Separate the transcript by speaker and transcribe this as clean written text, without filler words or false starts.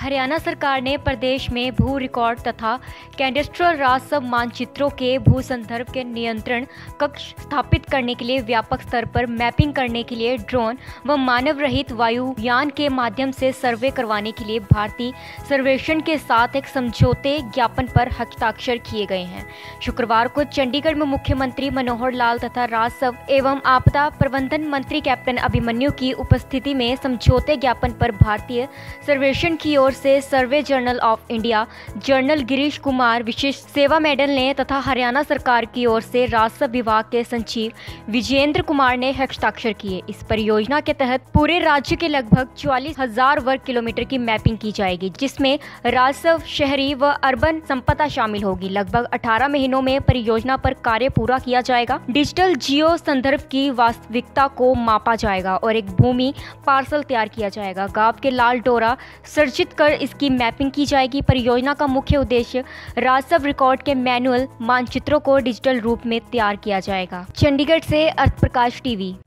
Speaker 1: हरियाणा सरकार ने प्रदेश में भू रिकॉर्ड तथा कैडेस्ट्रल राजस्व मानचित्रों के भू संदर्भ के नियंत्रण कक्ष स्थापित करने के लिए व्यापक स्तर पर मैपिंग करने के लिए ड्रोन व मानव रहित वायुयान के माध्यम से सर्वे करवाने के लिए भारतीय सर्वेक्षण के साथ एक समझौते ज्ञापन पर हस्ताक्षर किए गए हैं। शुक्रवार को चंडीगढ़ में मुख्यमंत्री मनोहर लाल तथा राजस्व एवं आपदा प्रबंधन मंत्री कैप्टन अभिमन्यु की उपस्थिति में समझौते ज्ञापन पर भारतीय सर्वेक्षण की ओर से survey general of India, general Girish Kumar विशेष सेवा मेडल ने तथा हरियाणा सरकार की ओर से राजस्व विभाग के सचिव विजेंद्र कुमार ने हस्ताक्षर किए। इस परियोजना के तहत पूरे राज्य के लगभग 44,000 वर्ग किलोमीटर की मैपिंग की जाएगी, जिसमें राजस्व, शहरी व अर्बन संपदा शामिल होगी। लगभग 18 महीनों में परियोजना पर कार्य पूरा किया जाएगा। डिजिटल जियो संदर्भ की वास्तविकता को मापा जाएगा और एक भूमि पार्सल तैयार किया जाएगा। गांव के लाल डोरा सर्जित कर इसकी मैपिंग की जाएगी। परियोजना का मुख्य उद्देश्य राजस्व रिकॉर्ड के मैनुअल मानचित्रों को डिजिटल रूप में तैयार किया जाएगा। चंडीगढ़ से अर्थ प्रकाश टीवी।